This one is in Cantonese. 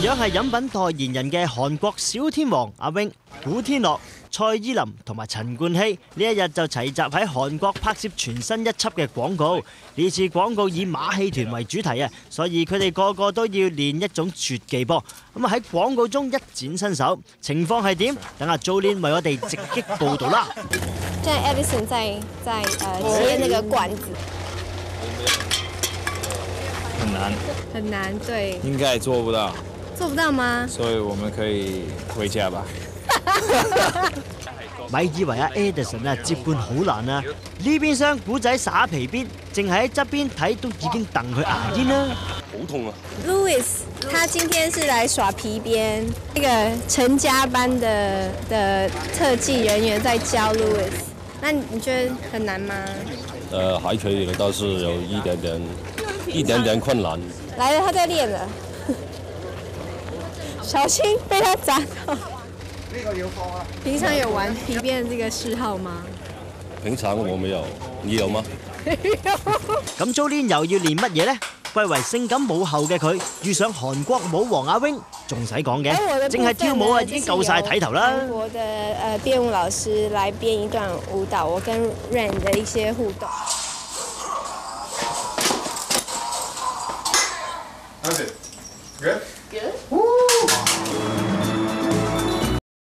樣係飲品代言人嘅韓國小天王阿 wing、古天樂、蔡依林同埋陳冠希呢一日就齊集喺韓國拍攝全新一輯嘅廣告。呢次廣告以馬戲團為主題啊，所以佢哋個個都要練一種絕技噃。咁啊喺廣告中一展身手，情況係點？等阿 Jolin 為我哋直擊報導啦。 現在 Edison 在接那個管子。 很難， 很難，對。 應該做不到。 做不到嗎？ 所以我們可以回家吧。 咪以為阿 Edison 啊接盤好難啊！呢邊廂古仔耍皮鞭，淨係喺側邊睇都已經戥佢牙煙啦。 好痛啊 ！Louis 他今天是來耍皮鞭，那個成家班的特技人員在教 Louis。那你覺得很難嗎？ 還可以，倒是有一點點困難。 來了，他在練了，小心被他砸到。平常有玩皮鞭這個嗜好嗎？ 平常我沒有，你有嗎？ 咁 Jolin 又要練乜嘢呢？貴為性感舞后嘅佢，遇上韓國舞王阿 wing，仲使講嘅？淨係跳舞啊已經夠晒睇頭啦！ 韓國的編舞老師來編一段舞蹈，我跟 Rain 的一些互動。 How's it? Good? Good. Woo!